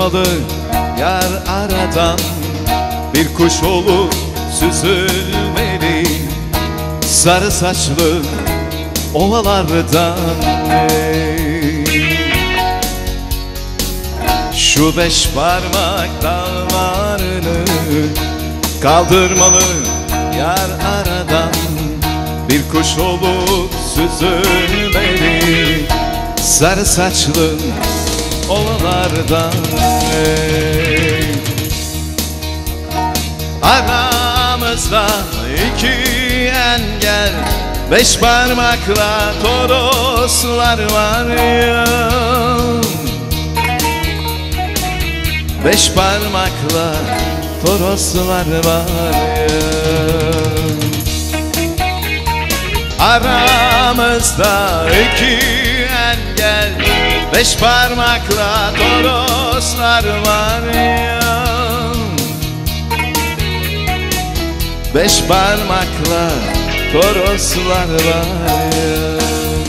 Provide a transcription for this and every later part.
Kaldırmalı yar aradan, bir kuş olup süzülmeli sarı saçlı ovalardan. Şu beş parmak dağlarını kaldırmalı yar aradan, bir kuş olup süzülmeli sarı saçlı ovalardan. Aramızda iki engel, beş parmakla toroslar var ya. Beş parmakla toroslar var ya. Aramızda iki engel, beş parmakla toroslar var ya. Beş parmakla toroslar var ya.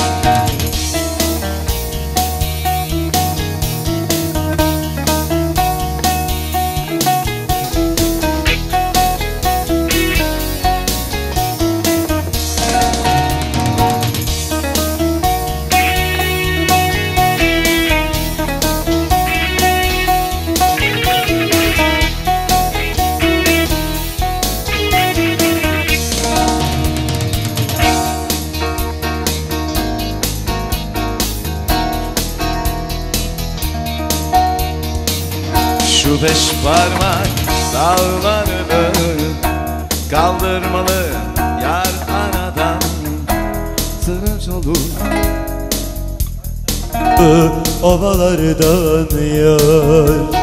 Şu beş parmak dağlarını kaldırmalı yar anadan, tıraş olur ovalardan yar.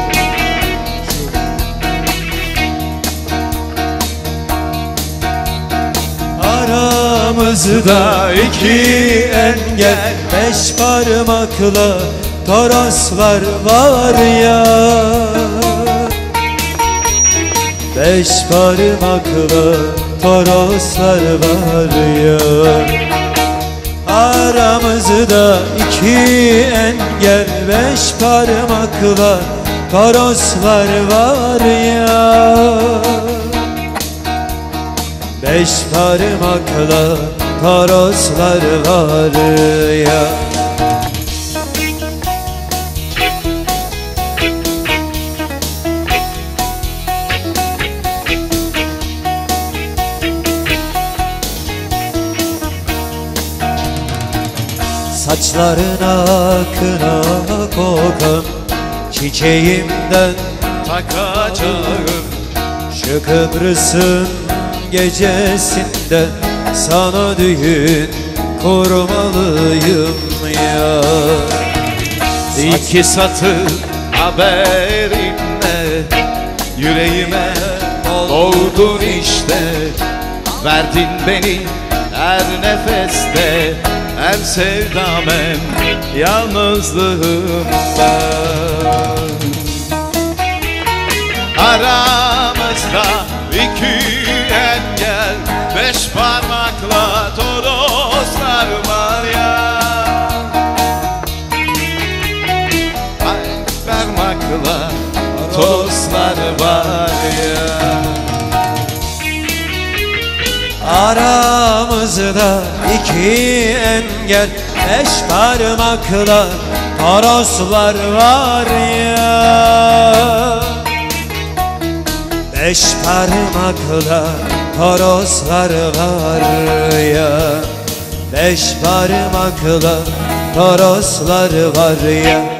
Aramızda iki engel, beş parmakla toroslar var ya. Beş parmakla toroslar var ya. Aramızda iki engel, beş parmakla toroslar var ya. Beş parmakla toroslar var ya. Saçlarına kına kokan çiçeğimden takacağım. Şu Kıbrıs'ın gecesinde sana düğün kurmalıyım ya. İki satır haberinle yüreğime doğdun işte. Verdin beni her nefeste, hem sevdam hem yalnızlığımda. Aramızda iki engel, beş parmakla toroslar var ya. Beş parmakla toroslar var ya. Aramızda iki engel, beş parmakla toroslar var ya. Beş parmakla toroslar var ya. Beş parmakla toroslar var ya.